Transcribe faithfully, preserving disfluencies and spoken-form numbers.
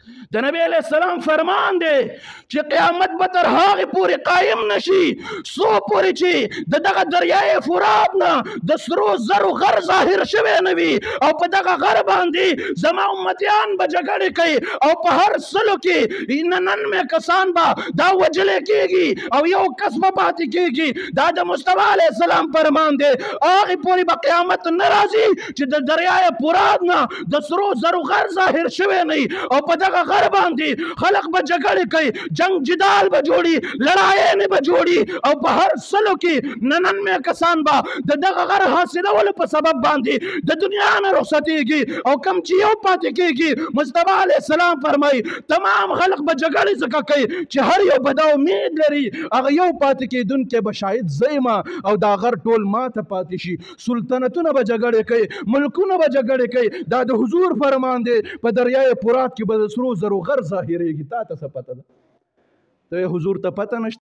د نبی علیہ السلام فرمان دی چې قیامت به تر هغې پورې قایم نشي څو پورې چې د دغه دریای فرات نه د سرو زرو غر ظاهر شوی نه وي او په دغه غر باندې زما امتیان به جګړې کوي او په هر سلو کې نننمې کسان به دا وجلې کېږي او یو کس به پاتې کېږي. دا د مصطفی علیه السلام فرمان دی. هغې پورې به قیامت نه راځي چې د دریای فرات نه د سرو زرو غر ظاهر شوی نه وي او په دغه غر باندې خلق به جګړې کوي، جنگ جدال به جوړي، لړایانې به جوړي او په هر سلو کې نننمې کسان به د دغه غر حاصلولو په سبب باندې د دنیا نه رخصتېږي او کم چې یو پاتې کېږي مصطفی علیه السلام فرمایي تمام خلق به جګړې ځکه کوي چې هر یو به دا امید لري هغه یو پاتې کېدونکی به شاید زه یم او دا غر ټول ماته پاتې شي. سلطنتونه به جګړې کوي، ملکونه به جګړې کوي. دا د حضور فرمان دی په دریای فرات کې به د سرو زرو غر ظاهرېږي. تا ته څه پته ده؟ ته حضور ته پته نشته.